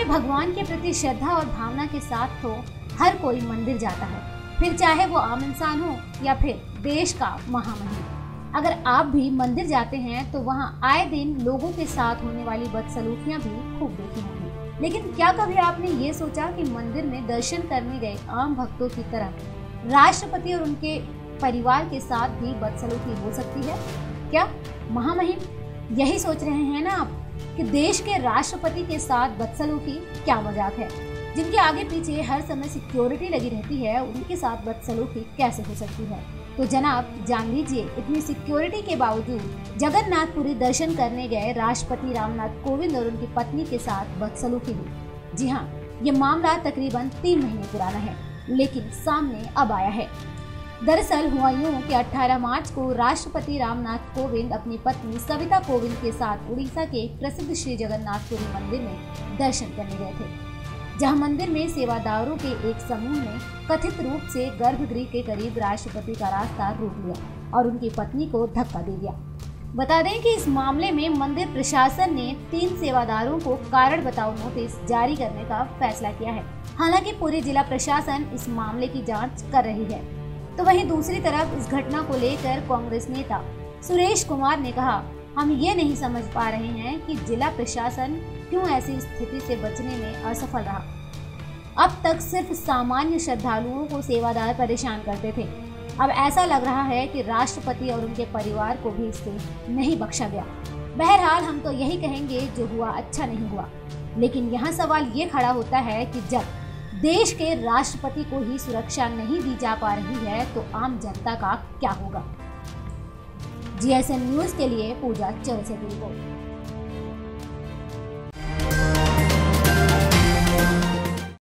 भगवान के प्रति श्रद्धा और भावना के साथ तो हर कोई मंदिर जाता है, फिर चाहे वो आम इंसान हो या फिर देश का महामहिम। अगर आप भी मंदिर जाते हैं तो वहाँ आए दिन लोगों के साथ होने वाली बदसलूकियाँ भी खूब देखी होंगी। लेकिन क्या कभी आपने ये सोचा कि मंदिर में दर्शन करने गए आम भक्तों की तरह राष्ट्रपति और उनके परिवार के साथ भी बदसलूकी हो सकती है? क्या महामहिम यही सोच रहे हैं ना आप कि देश के राष्ट्रपति के साथ बदसलूकी क्या मजाक है? जिनके आगे पीछे हर समय सिक्योरिटी लगी रहती है, उनके साथ बदसलूकी कैसे हो सकती है? तो जनाब जान लीजिए, इतनी सिक्योरिटी के बावजूद जगन्नाथपुरी दर्शन करने गए राष्ट्रपति रामनाथ कोविंद और उनकी पत्नी के साथ बदसलूकी हुई। जी हाँ, ये मामला तकरीबन 3 महीने पुराना है, लेकिन सामने अब आया है। दरअसल हुआ यूं कि 18 मार्च को राष्ट्रपति रामनाथ कोविंद अपनी पत्नी सविता कोविंद के साथ उड़ीसा के प्रसिद्ध श्री जगन्नाथपुरी मंदिर में दर्शन करने गए थे, जहां मंदिर में सेवादारों के एक समूह ने कथित रूप से गर्भगृह के करीब राष्ट्रपति का रास्ता रोक लिया और उनकी पत्नी को धक्का दे दिया। बता दें कि इस मामले में मंदिर प्रशासन ने 3 सेवादारों को कारण बताओ नोटिस जारी करने का फैसला किया है। हालांकि पूरी जिला प्रशासन इस मामले की जांच कर रही है। तो वहीं दूसरी तरफ इस घटना को लेकर कांग्रेस नेता सुरेश कुमार ने कहा, हम ये नहीं समझ पा रहे हैं कि जिला प्रशासन क्यों ऐसी स्थिति से बचने में असफल रहा। अब तक सिर्फ सामान्य श्रद्धालुओं को सेवादार परेशान करते थे, अब ऐसा लग रहा है कि राष्ट्रपति और उनके परिवार को भी इससे नहीं बख्शा गया। बहरहाल हम तो यही कहेंगे, जो हुआ अच्छा नहीं हुआ। लेकिन यहाँ सवाल ये खड़ा होता है कि जब देश के राष्ट्रपति को ही सुरक्षा नहीं दी जा पा रही है तो आम जनता का क्या होगा? GSM न्यूज़ के लिए पूजा चौरसिया की रिपोर्ट।